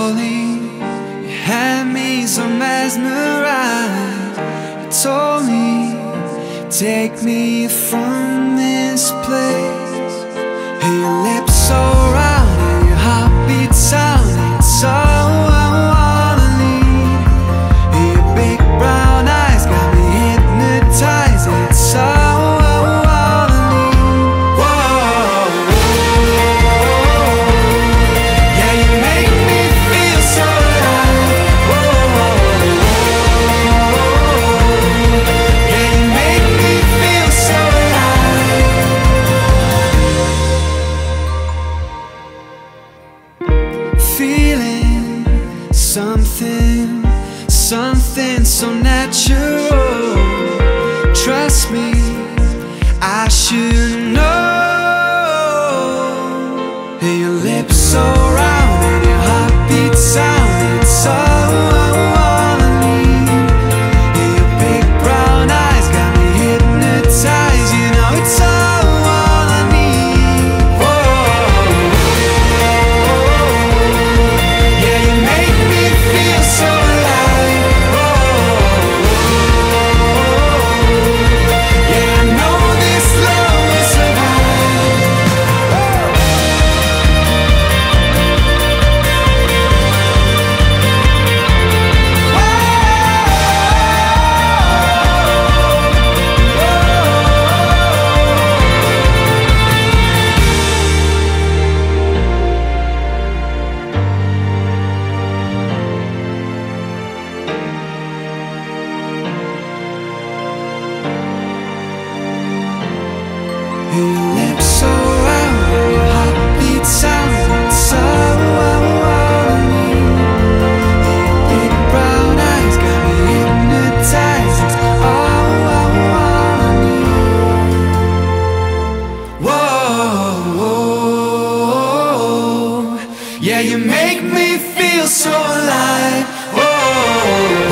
slowly, you had me so mesmerized. You told me, take me from this place. Hey, your lips so round and your heartbeat sounding so I wanna leave. Hey, your big brown eyes got me hypnotized. It's so I wanna leave. Whoa, yeah, you make me feel so alive. Whoa, yeah, you make me feel so alive. Feeling something so natural. Trust me, I should know. Hey, your lips so round and your heartbeat sounding so I wanna leave. Hey, your big brown eyes got me hypnotized. You know it's all I wanna need. Whoa, yeah, you make me feel so alive. Yeah, I know this love will survive. Your lips so round, your heartbeat sounding so I wanna leave. Your big brown eyes got me hypnotized. It's all I wanna need. Whoa, yeah, you make me feel so alive. Whoa.